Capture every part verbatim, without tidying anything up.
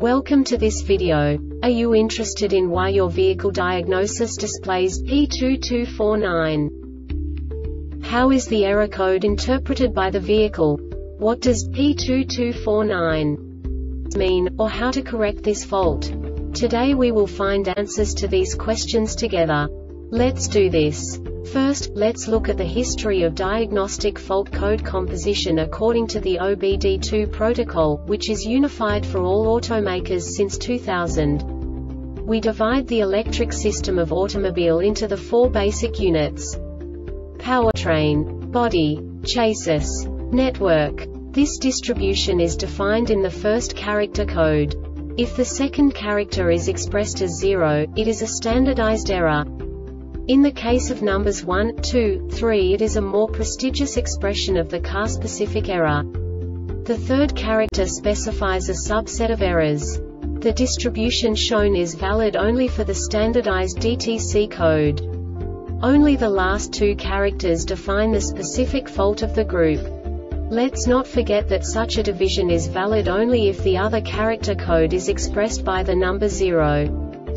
Welcome to this video. Are you interested in why your vehicle diagnosis displays P two two four nine? How is the error code interpreted by the vehicle? What does P two two four nine mean, or how to correct this fault? Today we will find answers to these questions together. Let's do this. First, let's look at the history of diagnostic fault code composition according to the O B D two protocol, which is unified for all automakers since two thousand. We divide the electric system of automobile into the four basic units: powertrain, body, chassis, network. This distribution is defined in the first character code. If the second character is expressed as zero, it is a standardized error. In the case of numbers one, two, three, it is a more prestigious expression of the car-specific error. The third character specifies a subset of errors. The distribution shown is valid only for the standardized D T C code. Only the last two characters define the specific fault of the group. Let's not forget that such a division is valid only if the other character code is expressed by the number zero.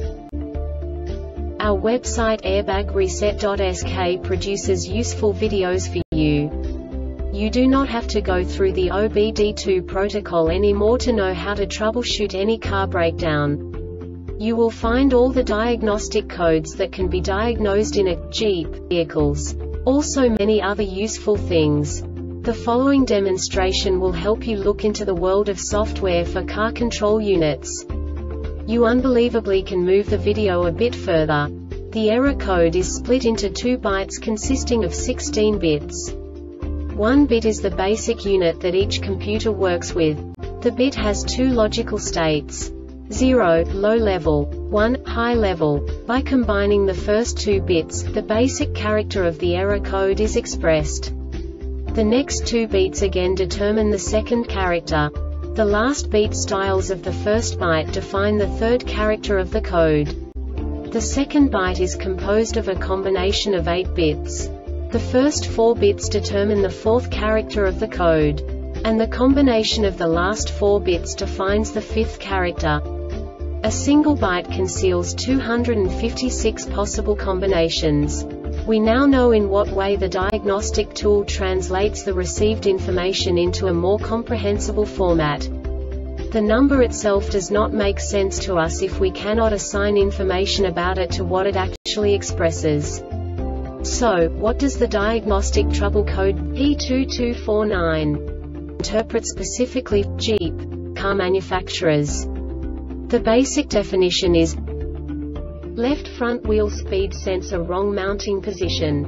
Our website airbag reset dot S K produces useful videos for you. You do not have to go through the O B D two protocol anymore to know how to troubleshoot any car breakdown. You will find all the diagnostic codes that can be diagnosed in a Jeep vehicles. Also many other useful things. The following demonstration will help you look into the world of software for car control units. You unbelievably can move the video a bit further. The error code is split into two bytes consisting of sixteen bits. One bit is the basic unit that each computer works with. The bit has two logical states: zero, low level, one, high level. By combining the first two bits, the basic character of the error code is expressed. The next two beats again determine the second character. The last beat styles of the first byte define the third character of the code. The second byte is composed of a combination of eight bits. The first four bits determine the fourth character of the code. And the combination of the last four bits defines the fifth character. A single byte conceals two hundred fifty-six possible combinations. We now know in what way the diagnostic tool translates the received information into a more comprehensible format. The number itself does not make sense to us if we cannot assign information about it to what it actually expresses. So, what does the diagnostic trouble code P two two four nine interpret specifically for Jeep car manufacturers? The basic definition is left front wheel speed sensor wrong mounting position.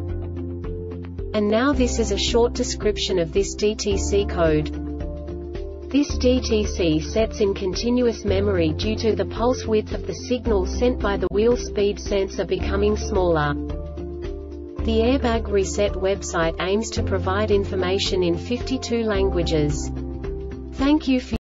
And now this is a short description of this D T C code. This D T C sets in continuous memory due to the pulse width of the signal sent by the wheel speed sensor becoming smaller. The Airbag Reset website aims to provide information in fifty-two languages. Thank you for